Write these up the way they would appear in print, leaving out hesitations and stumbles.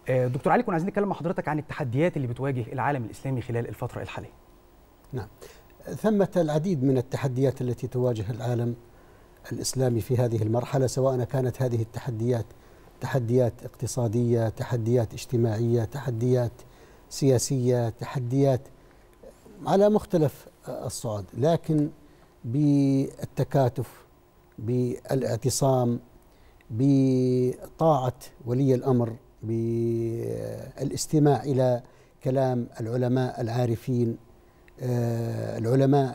دكتور علي، كنا عايزين نتكلم مع حضرتك عن التحديات اللي بتواجه العالم الإسلامي خلال الفترة الحالية. نعم، ثمة العديد من التحديات التي تواجه العالم الإسلامي في هذه المرحلة، سواء كانت هذه التحديات تحديات اقتصادية، تحديات اجتماعية، تحديات سياسية، تحديات على مختلف الصعد، لكن بالتكاتف، بالاعتصام، بطاعة ولي الأمر، بالاستماع إلى كلام العلماء العارفين، العلماء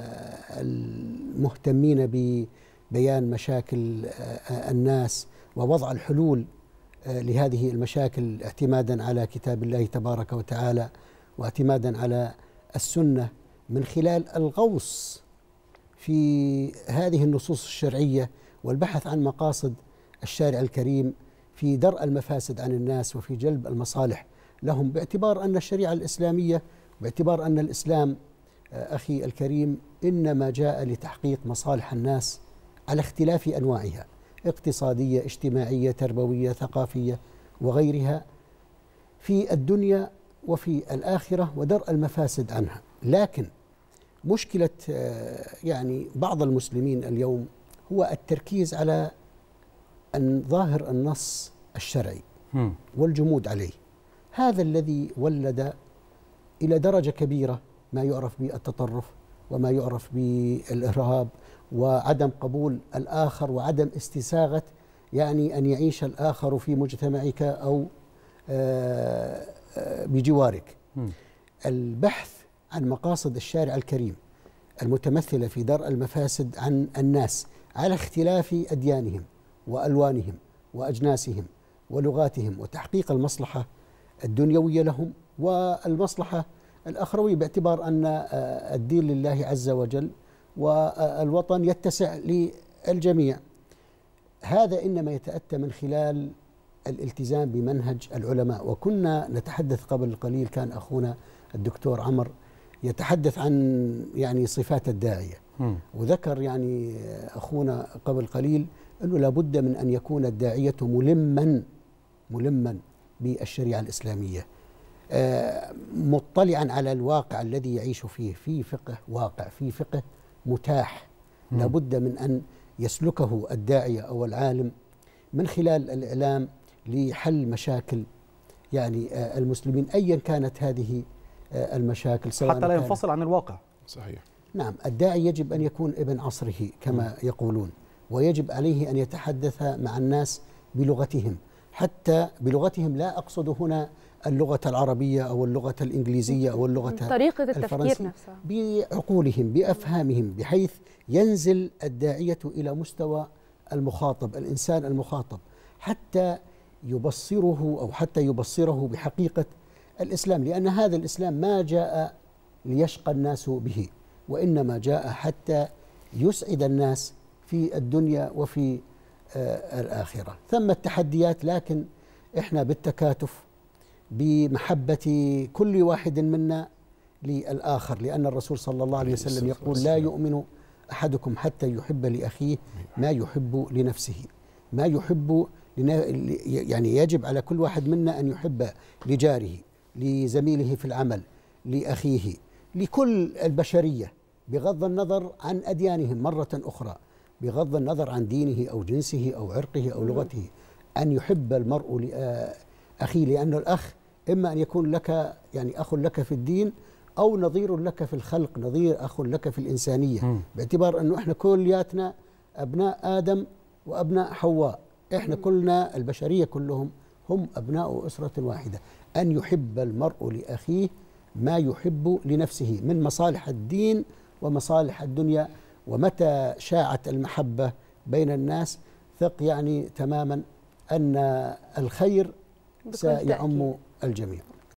المهتمين ببيان مشاكل الناس ووضع الحلول لهذه المشاكل اعتمادا على كتاب الله تبارك وتعالى واعتمادا على السنة، من خلال الغوص في هذه النصوص الشرعية والبحث عن مقاصد الشارع الكريم في درء المفاسد عن الناس وفي جلب المصالح لهم، باعتبار أن الشريعة الإسلامية، باعتبار أن الإسلام أخي الكريم إنما جاء لتحقيق مصالح الناس على اختلاف أنواعها، اقتصادية، اجتماعية، تربوية، ثقافية وغيرها، في الدنيا وفي الآخرة، ودرء المفاسد عنها. لكن مشكلة يعني بعض المسلمين اليوم هو التركيز على ظاهر النص الشرعي والجمود عليه. هذا الذي ولد إلى درجة كبيرة ما يعرف بالتطرف وما يعرف بالإرهاب وعدم قبول الآخر وعدم استساغة يعني أن يعيش الآخر في مجتمعك أو بجوارك. البحث عن مقاصد الشارع الكريم المتمثلة في درء المفاسد عن الناس على اختلاف أديانهم وألوانهم وأجناسهم ولغاتهم، وتحقيق المصلحة الدنيوية لهم والمصلحة الأخروية، باعتبار أن الدين لله عز وجل والوطن يتسع للجميع. هذا إنما يتأتى من خلال الالتزام بمنهج العلماء. وكنا نتحدث قبل قليل، كان أخونا الدكتور عمر يتحدث عن يعني صفات الداعية، وذكر يعني أخونا قبل قليل أنه لابد من أن يكون الداعية ملما بالشريعة الإسلامية، مطلعا على الواقع الذي يعيش فيه، في فقه واقع، في فقه متاح لابد من أن يسلكه الداعية أو العالم من خلال الإعلام لحل مشاكل يعني المسلمين أيا كانت هذه المشاكل، سواء حتى لا ينفصل عن الواقع. صحيح. نعم، الداعي يجب أن يكون ابن عصره كما يقولون، ويجب عليه أن يتحدث مع الناس بلغتهم، حتى بلغتهم، لا أقصد هنا اللغة العربية أو اللغة الإنجليزية أو اللغة طريقة التفكير نفسها، بعقولهم، بأفهامهم، بحيث ينزل الداعية إلى مستوى المخاطب، الإنسان المخاطب، حتى يبصره أو حتى يبصره بحقيقة الإسلام، لأن هذا الإسلام ما جاء ليشقى الناس به، وإنما جاء حتى يسعد الناس في الدنيا وفي الآخرة. ثم التحديات، لكن إحنا بالتكاتف، بمحبة كل واحد منا للآخر، لأن الرسول صلى الله عليه وسلم يقول: لا يؤمن أحدكم حتى يحب لأخيه ما يحب لنفسه. ما يحب يعني يجب على كل واحد منا أن يحب لجاره، لزميله في العمل، لأخيه، لكل البشرية، بغض النظر عن أديانهم مرة أخرى، بغض النظر عن دينه أو جنسه أو عرقه أو لغته، أن يحب المرء لأخيه، لأن الأخ إما أن يكون لك يعني أخ لك في الدين، أو نظير لك في الخلق، نظير أخ لك في الإنسانية، باعتبار أنه إحنا كلياتنا أبناء آدم وأبناء حواء، إحنا كلنا البشرية كلهم هم أبناء أسرة واحدة. أن يحب المرء لأخيه ما يحب لنفسه من مصالح الدين ومصالح الدنيا. ومتى شاعت المحبة بين الناس، ثق يعني تماما أن الخير سيعم الجميع.